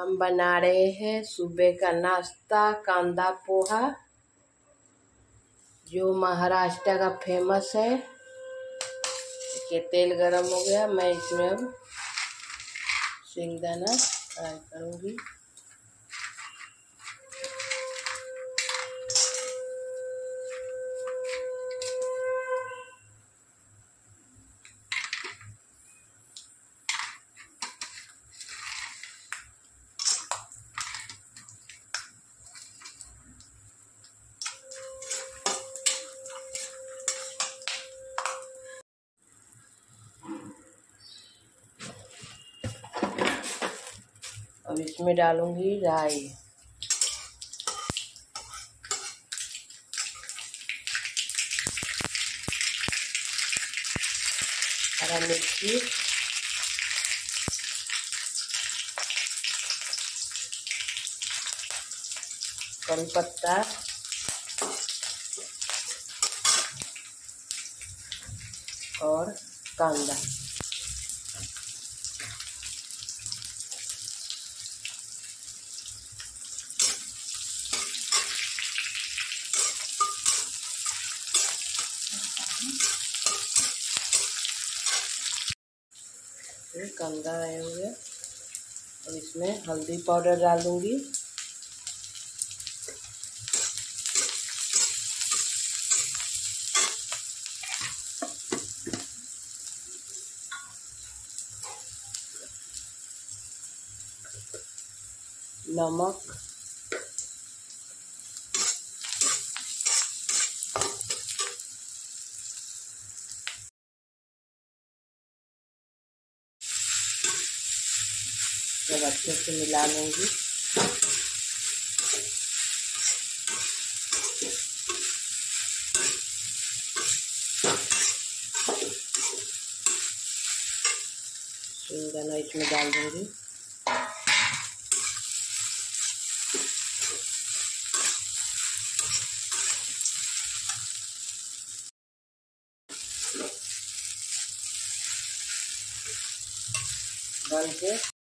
हम बना रहे हैं सुबह का नाश्ता कांदा पोहा, जो महाराष्ट्र का फेमस है। देखिए तेल गरम हो गया, मैं इसमें अब सिंगदाना फ्राई करूँगी। अब इसमें डालूंगी राई, हरा मिर्ची, कड़ी पत्ता और कांदा। कांदा आए हुए, और इसमें हल्दी पाउडर डाल दूंगी, नमक, सब अच्छे से मिला लूंगी। सिंगदाना इसमें डाल दूंगी, बन के